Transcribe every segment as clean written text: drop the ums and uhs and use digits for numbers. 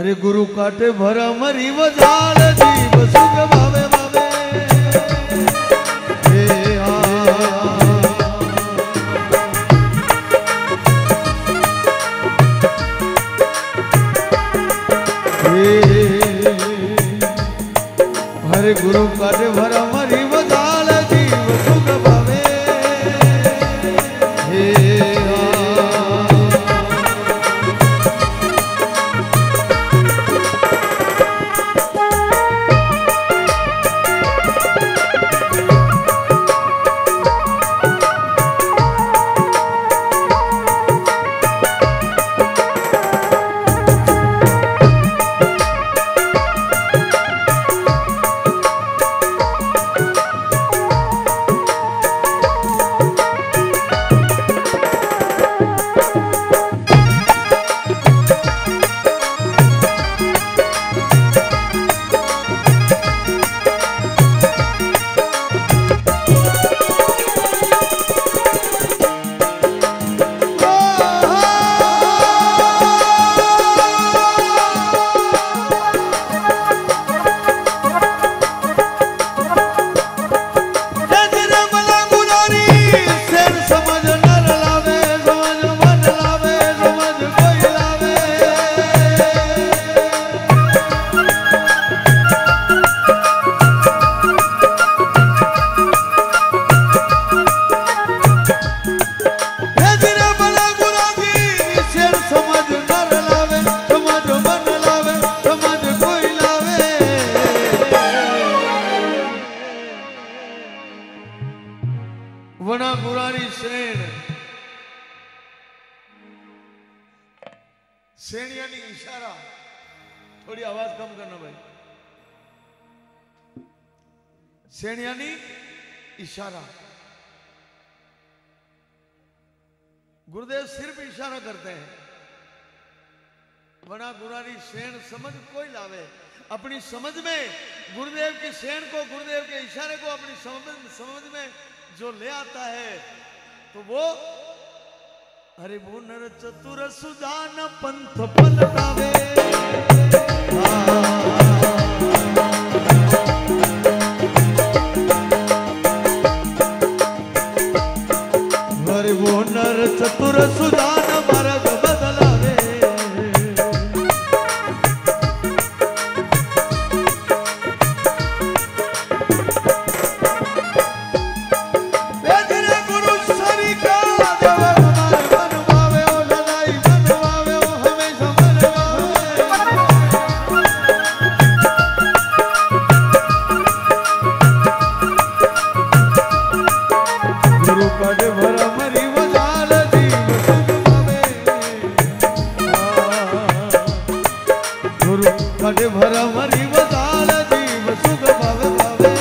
अरे गुरु काटे भरा मरी वजाल जीव सुख भावे भावे हरे गुरु काटे भरा मरी वजाल जीव सुख भावे वना गुरारी श्रेण श्रेण यानी इशारा। थोड़ी आवाज कम करना भाई। श्रेण यानी इशारा। गुरुदेव सिर्फ इशारा करते हैं। वना गुरारी श्रेण समझ कोई लावे। अपनी समझ में गुरुदेव की श्रेण को, गुरुदेव के इशारे को अपनी समझ में जो ले आता है तो वो हरे वो नर चतुर सुजान पंथ पलटावे। हरे वो नर चतुर सुजान मार्ग बदलावे। भरा मरी वजाल जीव सुख भावे भावे।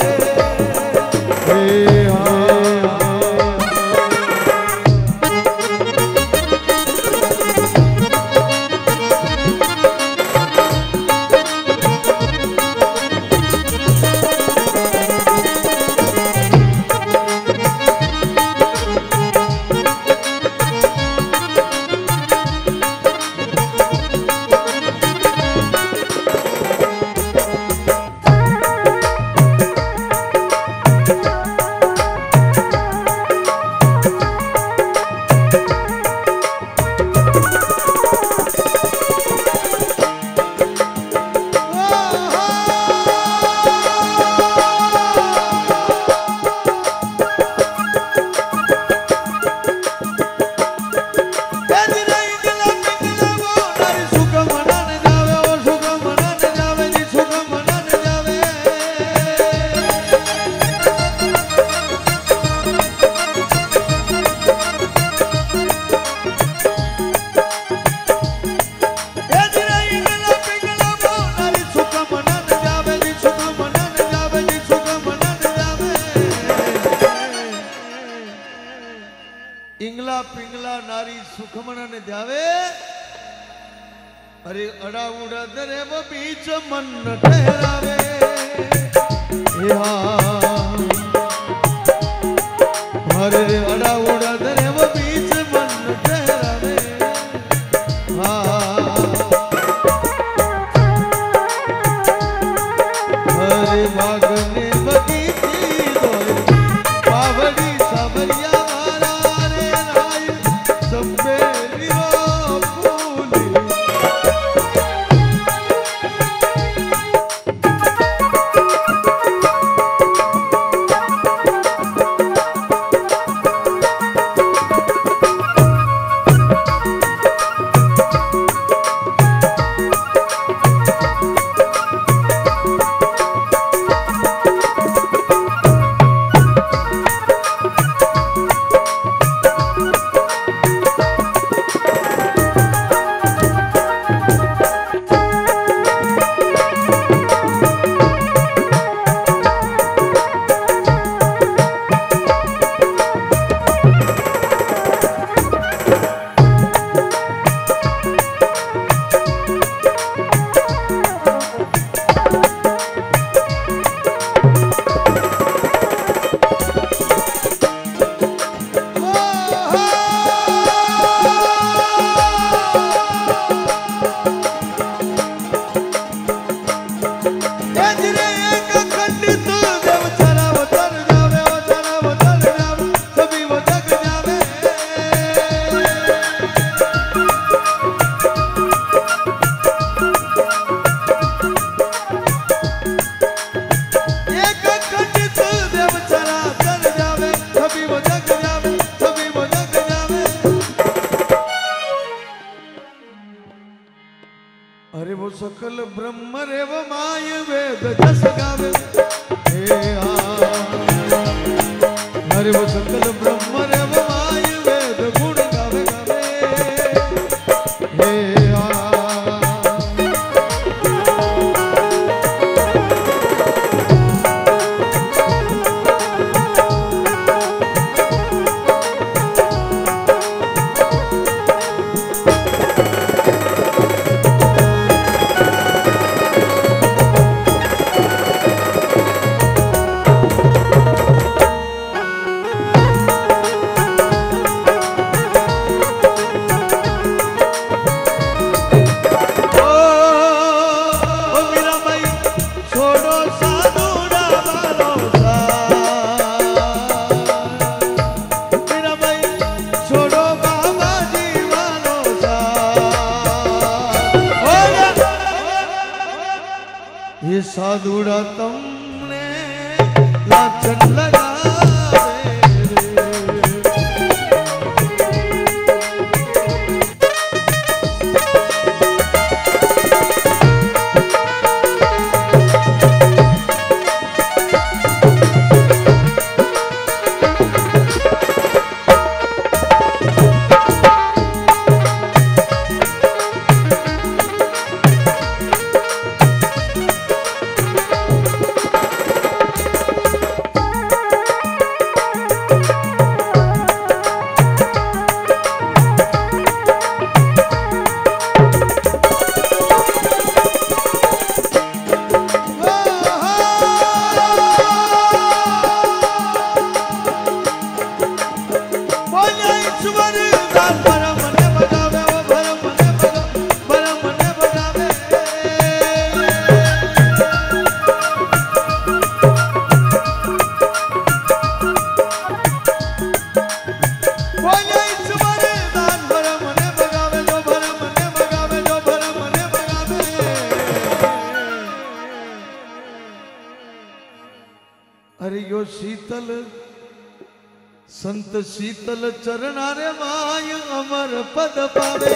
इंगला पिंगला नारी सुखमना ने ध्यावे। अरे अड़ा उड़ा दरे वो बीच मन ठहरावे। अरे अड़ा उड़ा दरे वो बीच मन ठहरावे। सकल ब्रह्म रेव माय वेद जस गावे हरे वो सकल ब्रह्म रेव माय वेद गुण गावे साधुड़ा तुमने लाचन लगा अरे यो शीतल संत शीतल चरणारे माय अमर पद पावे